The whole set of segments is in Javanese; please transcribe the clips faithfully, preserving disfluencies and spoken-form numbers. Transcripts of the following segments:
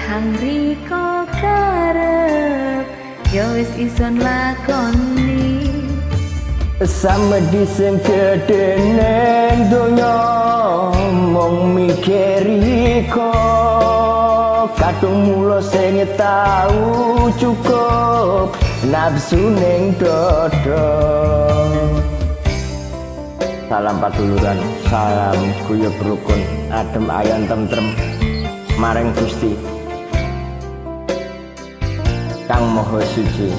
hang riko karep ya wis ison lakoni sama diseng kedenen donya mong mikiri ko kadung mulo sing tau cukup nafsu ning dodo. Salam paduluran, salam guyub rukun, adem ayem tentrem maring Gusti Kang Maha Suci.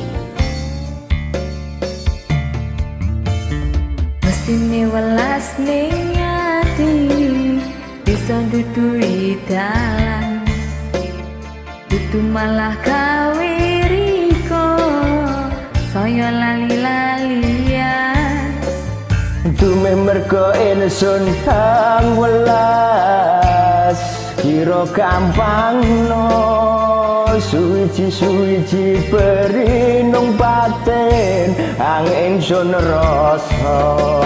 Mestine welas ning ati bisa dudui dalan dudu malah gawe riko saya lali-lalian dume mergo ingsun hang welas kira gampang no suwiji-suwiji berinung batin hang ingsun rasa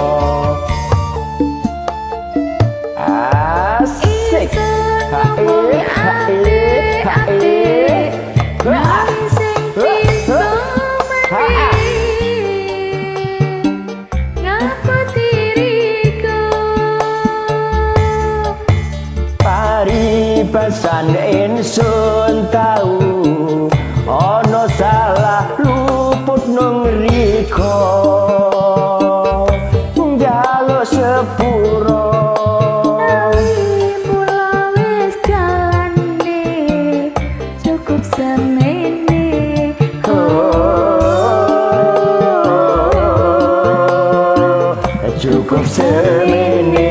asik hae hae hae sing bisa mati ngapa diriku paribasan ingsun tau ana salah luput nang riko njaluk sepuro cukup semene.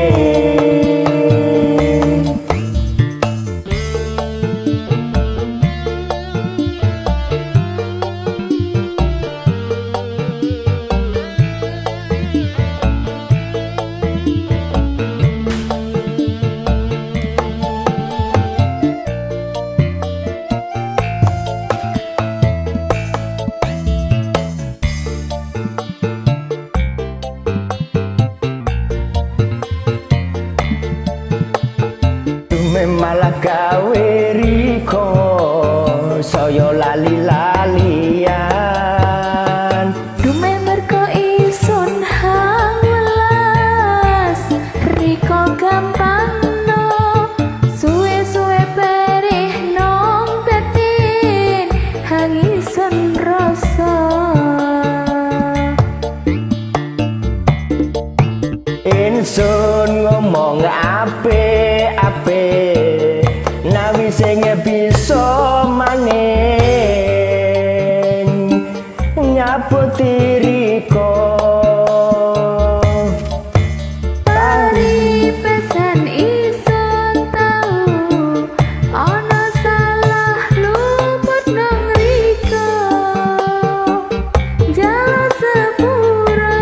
Malah gawe riko saya lali-lalian dume mergo isun hang welas riko gampang no suwe-suwe perih nong betin hang isun rasa insun ngomong ape-ape nawi sing bisa maning nyaputi riko paribasan isun tau ana salah luput nang riko jala sepuro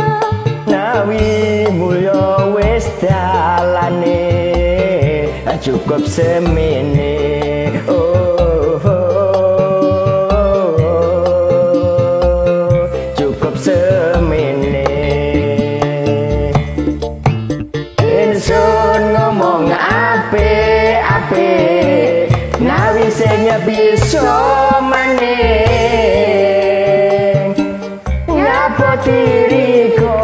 nawi mulya wis dalane cukup semene oh, oh, oh cukup semene ingsun ngomong ape-ape nawi sing bisa maning ngapa diriku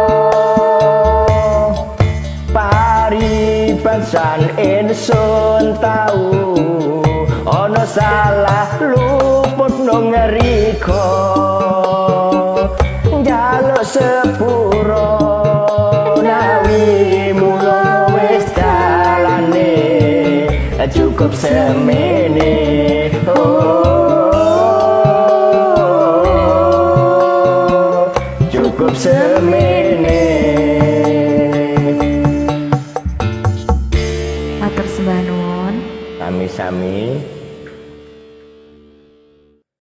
paribasan ingsun tau ana salah luput nang riko njaluk sepuro nawi mulo wis dalane cukup semene oh cukup semene. Matur sembah nuwun Sami-sami.